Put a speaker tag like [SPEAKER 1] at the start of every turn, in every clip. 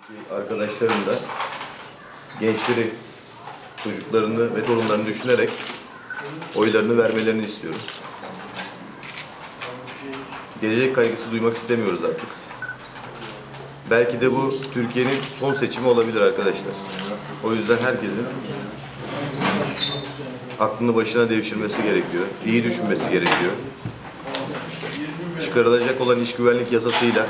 [SPEAKER 1] Arkadaşlarım da gençleri, çocuklarını ve torunlarını düşünerek oylarını vermelerini istiyorum. Gelecek kaygısı duymak istemiyoruz artık. Belki de bu Türkiye'nin son seçimi olabilir arkadaşlar. O yüzden herkesin aklını başına devşirmesi gerekiyor. İyi düşünmesi gerekiyor. Çıkarılacak olan iş güvenlik yasasıyla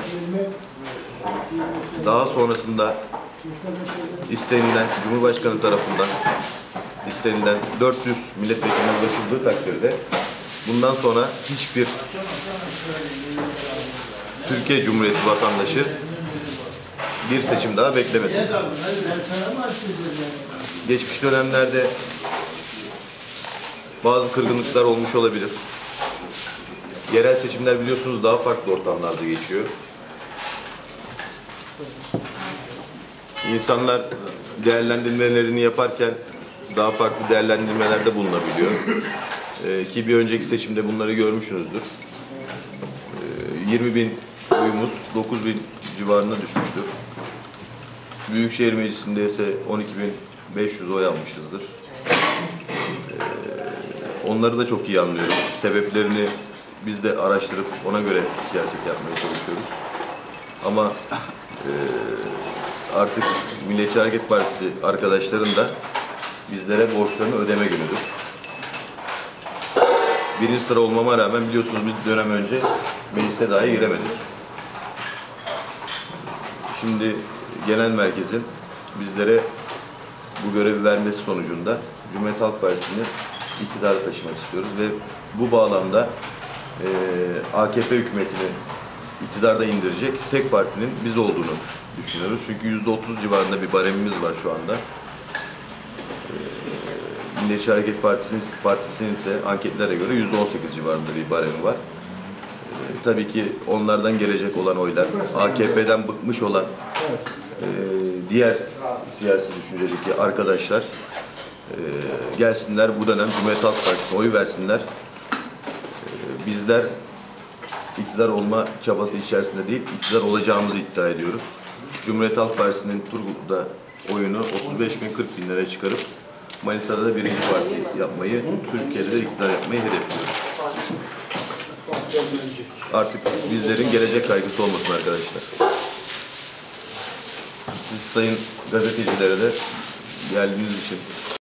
[SPEAKER 1] daha sonrasında istenilen Cumhurbaşkanı tarafından istenilen 400 milletvekiline ulaşıldığı takdirde bundan sonra hiçbir Türkiye Cumhuriyeti vatandaşı bir seçim daha beklemesin. Geçmiş dönemlerde bazı kırgınlıklar olmuş olabilir. Yerel seçimler biliyorsunuz daha farklı ortamlarda geçiyor. İnsanlar değerlendirmelerini yaparken daha farklı değerlendirmelerde bulunabiliyor. Ki bir önceki seçimde bunları görmüşsünüzdür. 20.000 oyumuz 9.000 civarına düşmüştür. Büyükşehir Meclisi'nde ise 12.500 oy almışızdır. Onları da çok iyi anlıyorum. Sebeplerini biz de araştırıp ona göre siyaset yapmaya çalışıyoruz. Ama artık Milliyetçi Hareket Partisi arkadaşların da bizlere borçlarını ödeme günüdür. Birinci sıra olmama rağmen biliyorsunuz bir dönem önce meclise dahi giremedik. Şimdi genel merkezin bizlere bu görevi vermesi sonucunda Cumhuriyet Halk Partisi'ni iktidara taşımak istiyoruz ve bu bağlamda AKP hükümetini iktidarda indirecek tek partinin biz olduğunu düşünüyoruz. Çünkü %30 civarında bir baremimiz var şu anda. Milliyetçi Hareket Partisi'nin ise anketlere göre %18 civarında bir baremi var. Tabii ki onlardan gelecek olan oylar, AKP'den bıkmış olan diğer siyasi düşüncedeki arkadaşlar gelsinler bu dönem Cumhuriyet Halk Partisi'ne oy versinler. Bizler iktidar olma çabası içerisinde değil, iktidar olacağımızı iddia ediyoruz. Cumhuriyet Halk Partisi'nin Turgut'ta oyunu 35.000-40.000 liraya çıkarıp Manisa'da da birinci parti yapmayı, Türkiye'de de iktidar yapmayı hedefliyoruz. Artık bizlerin gelecek kaygısı olmasın arkadaşlar. Siz sayın gazetecilere de geldiğiniz için